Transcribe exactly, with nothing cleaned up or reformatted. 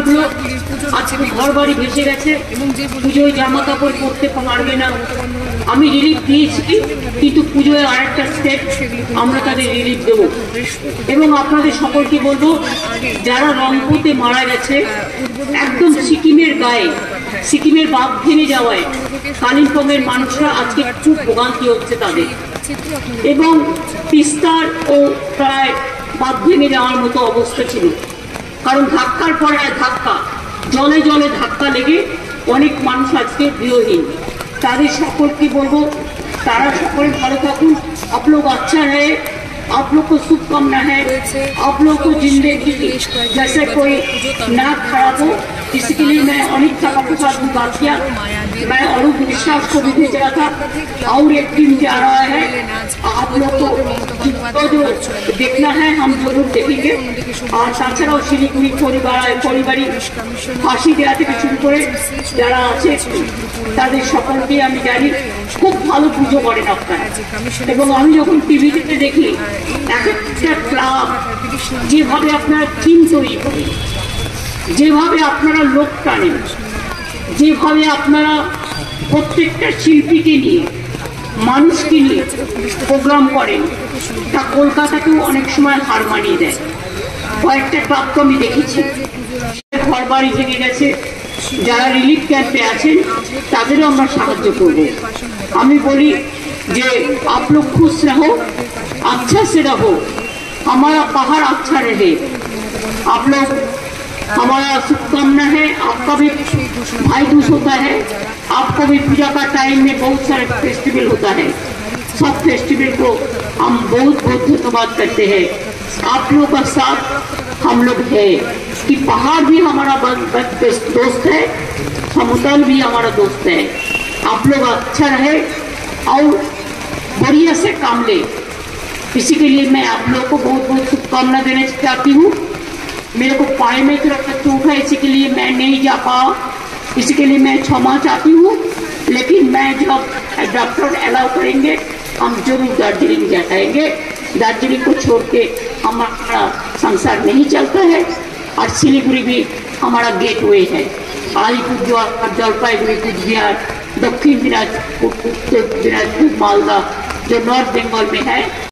মানুষগুলো আজকে ঘর বাড়ি ভেসে গেছে, পুজোয় জামা কাপড় পরতে পারবে না। আমি রিলিফ দিয়েছি, কিন্তু পুজোয় আরেকটা স্টেপ আমরা তাদের রিলিফ দেব। এবং আপনাদের সকলকে বলবো, যারা রংপুরে মারা গেছে, একদম সিকিমের গায়ে, সিকিমের বাঁধ ভেঙে যাওয়ায় কালিম্পংয়ের মানুষরা আজকে খুব ভোগান্তি হচ্ছে তাদের। এবং তিস্তার ও প্রায় বাঁধ ভেঙে যাওয়ার মতো অবস্থা ছিল, কারণ ধাক্কার পরে ধাক্কা, জলে জলে ধাক্কা লেগে অনেক মানুষ আজকে গৃহহীন। তাদের সকলকে বলবো, तारा সকলে ভালো থাকুন। आप लोग अच्छा रहे, आप लोग को शुभकामना है, आप लोग को जिंदगी जैसे कोई ना खराब हो, इसके लिए मैं अनेक जगह के साथ बात किया। मैं अरूप विश्वास को भी भेज रहा था, और एक टीम जा रहा है। आप लोग को जो देखना है हम जरूर देखेंगे। और তাছাড়াও শিলিগুড়ি পরিবার পরিবারী ফাঁসি দেওয়া থেকে শুরু করে যারা আছে তাদের সকলকে আমি জানি খুব ভালো পুজো করেন আপনারা। এবং আমি যখন টিভিতে দেখি এক একটা ক্লাব যেভাবে আপনারা থিম তৈরি করেন, যেভাবে আপনারা লোক টানেন, যেভাবে আপনারা প্রত্যেকটা শিল্পীকে নিয়ে মানুষকে নিয়ে প্রোগ্রাম করেন, তা কলকাতাকেও অনেক সময় হার মানিয়ে দেয়। কয়েকটা ক্লাব তো আমি দেখেছি ঘর বাড়ি ভেঙে গেছে, যারা রিলিফ ক্যাম্পে আছেন তাদেরও আমরা সাহায্য করব। আমি বলি যে आप लोग खुश रहो, अच्छा से रहो, हमारा पहाड़ अच्छा रहे। आप लोग हमारा शुभकामना है। आपका भी भाई दूज होता है, आपको भी पूजा का टाइम में बहुत सारे फेस्टिवल होता है। सब फेस्टिवल को हम बहुत बहुत धन्यवाद करते हैं। आप लोगों का साथ हम लोग है कि पहाड़ भी हमारा दोस्त है, समुद्र भी हमारा दोस्त है। आप लोग अच्छा रहे और बढ़िया से काम ले, इसी के लिए मैं आप लोगों को बहुत बहुत शुभकामना देना चाहती हूँ। मेरे को पाए में तरफ चोट है, इसी के लिए मैं नहीं जा पाऊँ, इसी के लिए मैं क्षमा चाहती हूँ। लेकिन मैं जब डॉक्टर अलाउ करेंगे हम जरूर दार्जिलिंग जाएंगे। दार्जिलिंग को छोड़ के हमारा संसार नहीं चलता है। और सिलीगुड़ी भी हमारा गेटवे है। आलिपुरद्वार, जलपाईगुड़ी, कुचबिहार, दक्षिण दिनाजपुर, उत्तर दिनाजपुर, मालदा जो नॉर्थ बंगाल में है।